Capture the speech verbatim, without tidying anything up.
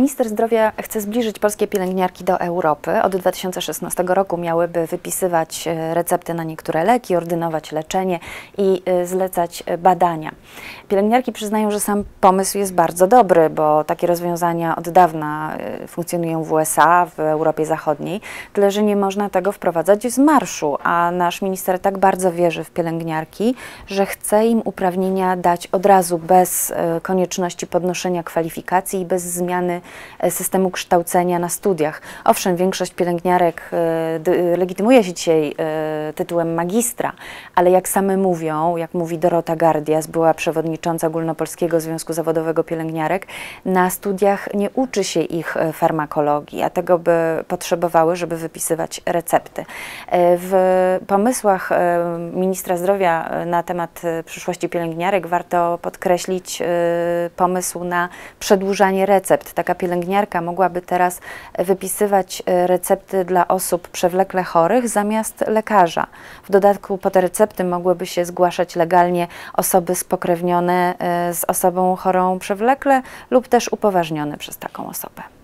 Minister zdrowia chce zbliżyć polskie pielęgniarki do Europy. Od dwa tysiące szesnastego roku miałyby wypisywać recepty na niektóre leki, ordynować leczenie i zlecać badania. Pielęgniarki przyznają, że sam pomysł jest bardzo dobry, bo takie rozwiązania od dawna funkcjonują w U S A, w Europie Zachodniej, tyle że nie można tego wprowadzać z marszu, a nasz minister tak bardzo wierzy w pielęgniarki, że chce im uprawnienia dać od razu, bez konieczności podnoszenia kwalifikacji i bez zmiany systemu kształcenia na studiach. Owszem, większość pielęgniarek legitymuje się dzisiaj tytułem magistra, ale jak same mówią, jak mówi Dorota Gardias, była przewodnicząca Ogólnopolskiego Związku Zawodowego Pielęgniarek, na studiach nie uczy się ich farmakologii, a tego by potrzebowały, żeby wypisywać recepty. W pomysłach ministra zdrowia na temat przyszłości pielęgniarek warto podkreślić pomysł na przedłużanie recept. Taka pielęgniarka mogłaby teraz wypisywać recepty dla osób przewlekle chorych zamiast lekarza. W dodatku po te recepty mogłyby się zgłaszać legalnie osoby spokrewnione z osobą chorą przewlekle lub też upoważnione przez taką osobę.